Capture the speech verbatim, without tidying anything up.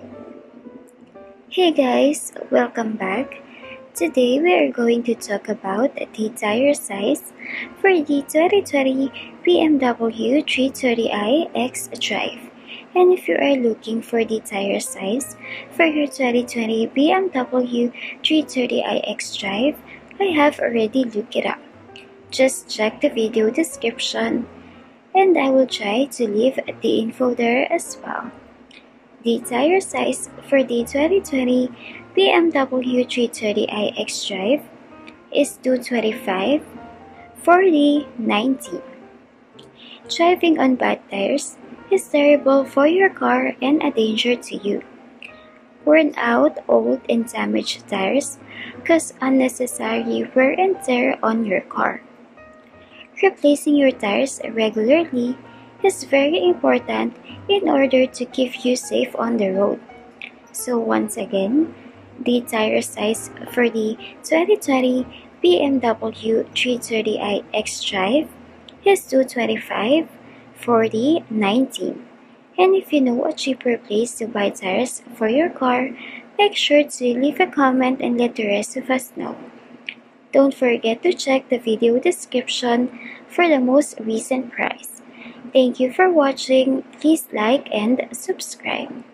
Hey guys, welcome back. Today we are going to talk about the tire size for the twenty twenty B M W three thirty i xDrive. And if you are looking for the tire size for your twenty twenty B M W three thirty i xDrive, I have already looked it up. Just check the video description and I will try to leave the info there as well. The tire size for the twenty twenty B M W three thirty i xDrive is two twenty-five, forty, ninety. Driving on bad tires is terrible for your car and a danger to you. Worn out, old, and damaged tires cause unnecessary wear and tear on your car. Replacing your tires regularly is very important in order to keep you safe on the road. So once again, the tire size for the twenty twenty B M W three thirty i xDrive is two twenty-five, forty, ninety. And if you know a cheaper place to buy tires for your car, make sure to leave a comment and let the rest of us know. Don't forget to check the video description for the most recent price. Thank you for watching. Please like and subscribe.